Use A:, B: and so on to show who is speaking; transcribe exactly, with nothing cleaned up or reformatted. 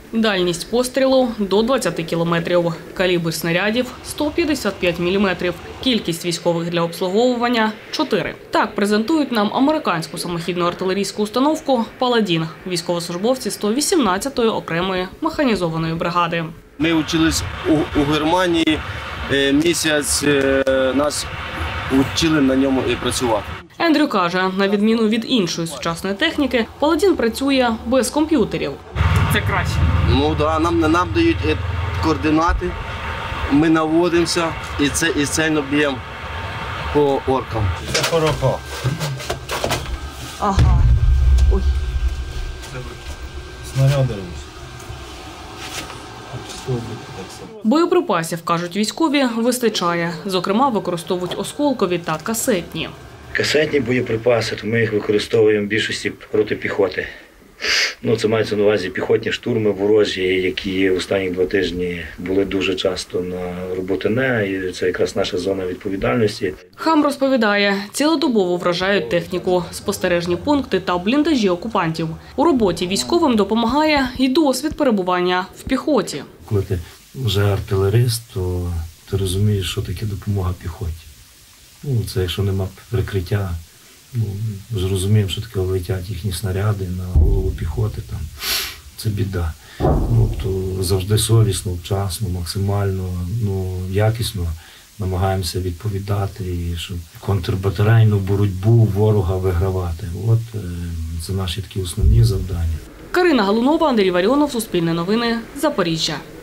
A: Дальність пострілу – до двадцяти кілометрів. Калібр снарядів – сто п'ятдесят п'ять міліметрів. Кількість військових для обслуговування – чотири. Так презентують нам американську самохідну артилерійську установку «Паладін» – військовослужбовці сто вісімнадцятої окремої механізованої бригади.
B: Ми вчились у, у Германії, місяць нас вчили на ньому і працювати.
A: Ендрю каже, на відміну від іншої сучасної техніки, «Паладін» працює без комп'ютерів. Це краще.
B: Ну да, нам не нам дають координати, ми наводимося і це і цельно б'ємо по оркам.
C: Це порохо.
A: Ага. Ой.
C: Снаряди.
A: Боєприпасів, кажуть військові, вистачає. Зокрема, використовують осколкові та касетні.
D: Касетні боєприпаси, то ми їх використовуємо в більшості проти піхоти. Ну, це мається на увазі піхотні штурми ворожі, які останні два тижні були дуже часто на Роботине, і це якраз наша зона відповідальності.
A: Хам розповідає, цілодобово вражають техніку, спостережні пункти та бліндажі окупантів. У роботі військовим допомагає і досвід перебування в піхоті.
E: Коли ти вже артилерист, то ти розумієш, що таке допомога піхоті. Ну, це якщо нема прикриття, ну, зрозуміємо, що таке летять їхні снаряди на голову піхоти, там, це біда. Ну, то завжди совісно, вчасно, максимально, ну, якісно намагаємося відповідати, і щоб контрбатарейну боротьбу ворога вигравати. От е, це наші такі основні завдання.
A: Карина Галунова, Андрій Варіонов, Суспільне новини, Запоріжжя.